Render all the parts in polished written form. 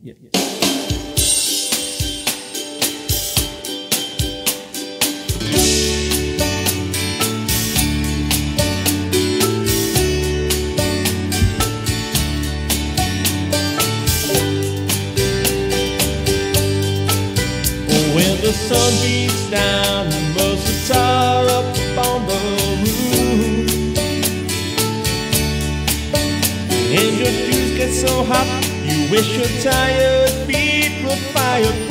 When the sun beats down, you must tar up on the roof, and your shoes get so hot, you wish your tired feet were fireproof.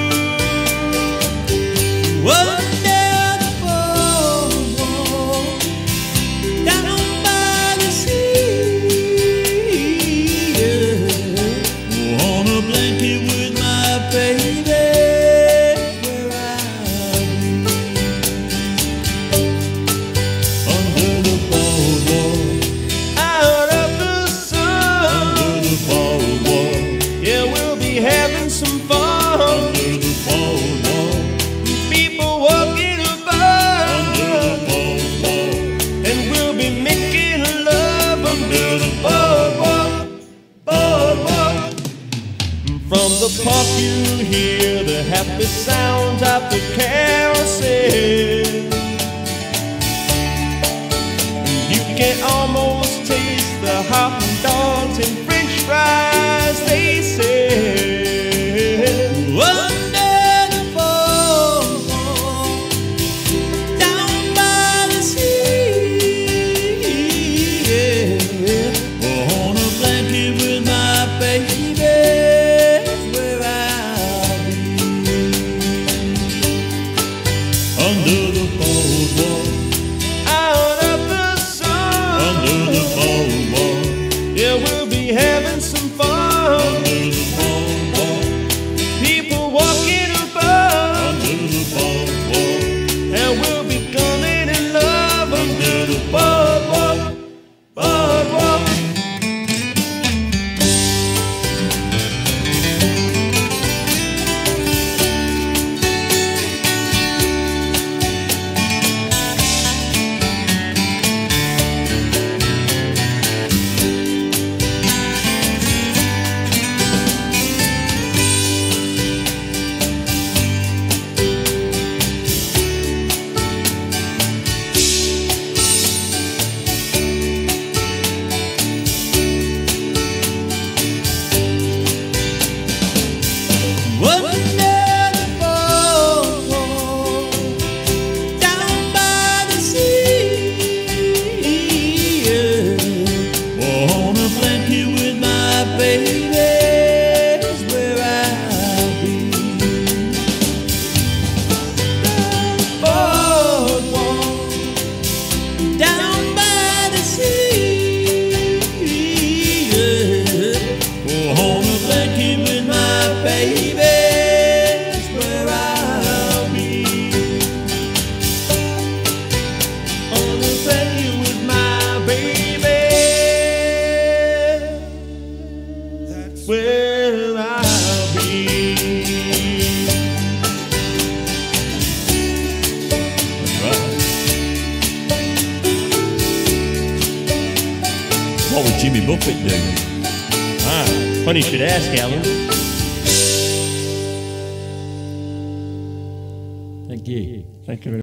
Having some fun under the boardwalk. People walking about under the boardwalk, and we'll be making love under the boardwalk, boardwalk. From the park you hear the happy sounds of the carousel. You can almost taste the hot dogs and French fries they sell. Under the boardwalk, out of the sun. Under the boardwalk, yeah, we'll be having some fun. Under the boardwalk, people walking about. Under the boardwalk, and we'll be coming in love. Under the boardwalk, boardwalk. Where I'll be. That's right. What would Jimmy Buffett do? Ah, funny you should ask, Alan. Thank you. Thank you very much.